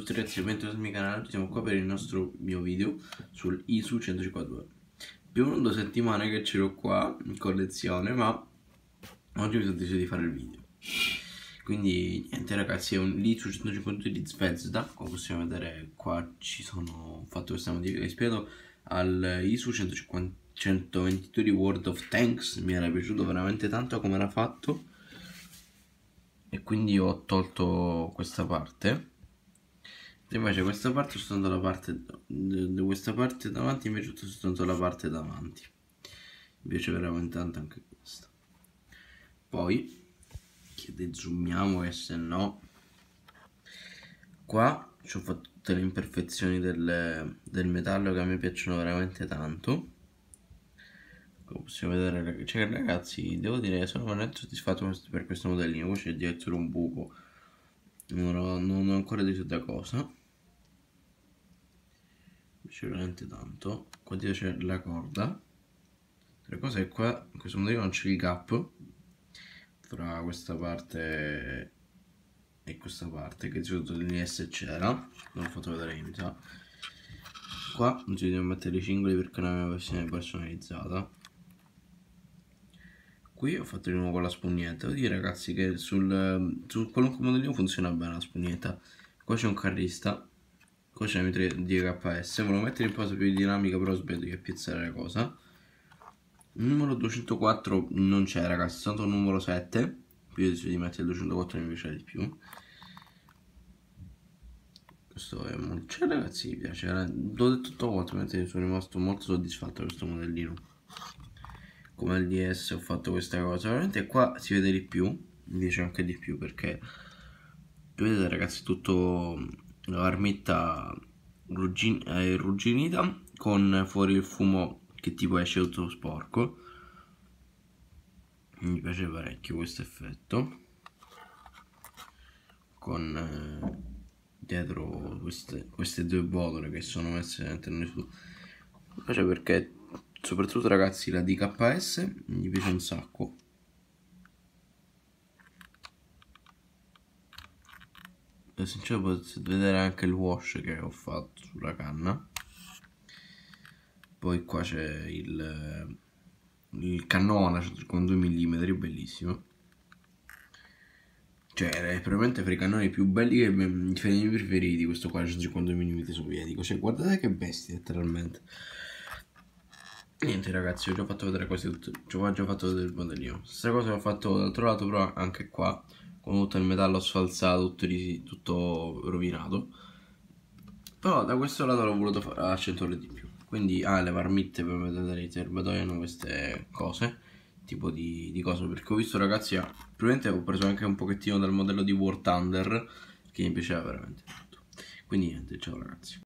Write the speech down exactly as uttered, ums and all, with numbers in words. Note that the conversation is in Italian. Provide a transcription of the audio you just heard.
tutti ragazzi, bentornati sul mio canale. Oggi siamo qua per il nostro mio video sul I S U centocinquantadue. Più o meno due settimane che ce l'ho qua in collezione, ma oggi mi sono deciso di fare il video. Quindi niente ragazzi, è un I S U centocinquantadue di Zvezda. Come possiamo vedere qua ci sono, ho fatto questa modifica ispirato al I S U centoventidue di World of Tanks. Mi era piaciuto veramente tanto come era fatto e quindi ho tolto questa parte. Invece questa parte ho soltanto la parte di questa parte davanti, invece ho soltanto la parte davanti. Mi piace veramente tanto anche questa. Poi che zoomiamo, e se no qua ci ho fatto tutte le imperfezioni del, del metallo che a me piacciono veramente tanto. Come possiamo vedere, cioè, ragazzi, devo dire sono veramente soddisfatto per questo modellino. Poi c'è dietro un buco, non ho, non ho ancora deciso da cosa. Mi piace veramente tanto. Qua dietro c'è la corda. La cosa è qua, in questo modellino non c'è il gap fra questa parte e questa parte, che di solito nell'I S c'era, non l'ho fatto vedere io, mi sa. Qua non ci dobbiamo mettere i cingoli perché è una mia versione personalizzata. Qui ho fatto di nuovo con la spugnetta. Devo dire ragazzi che sul, su qualunque modellino funziona bene la spugnetta. Qua c'è un carrista, qua c'è la mia D K S. Volevo mettere in pausa più dinamica, però ho sbagliato di piazzare la cosa. Il numero duecentoquattro non c'è ragazzi, è soltanto il numero sette. Qui ho deciso di mettere il duecentoquattro, mi piace di più. Questo è molto, cioè ragazzi mi piace, l'ho detto tutto quanto, sono rimasto molto soddisfatto di questo modellino. Come al D S ho fatto questa cosa, veramente qua si vede di più, mi piace anche di più perché vedete ragazzi tutto la marmitta ruggin è irrugginita con fuori il fumo che tipo esce tutto sporco. Mi piace parecchio questo effetto con eh, dietro queste, queste due botole che sono messe all'interno su. Mi piace perché soprattutto ragazzi la D K S mi piace un sacco. E sincero potete vedere anche il wash che ho fatto sulla canna. Poi qua c'è il, il cannone con due millimetri, bellissimo. Cioè è probabilmente fra i cannoni più belli che i miei preferiti, questo qua cinquanta millimetri sovietico. Cioè guardate che bestia letteralmente. Niente ragazzi, ho già fatto vedere quasi tutto, ci ho già fatto vedere il modellino. Stessa cosa l'ho fatto dall'altro lato, però anche qua con tutto il metallo sfalsato, tutto, tutto rovinato. Però da questo lato l'ho voluto fare accentuare di più. Quindi ah, le marmitte per vedere i serbatoio hanno queste cose, tipo di, di cose, perché ho visto ragazzi, ah, probabilmente ho preso anche un pochettino dal modello di War Thunder che mi piaceva veramente tanto. Quindi niente, ciao ragazzi.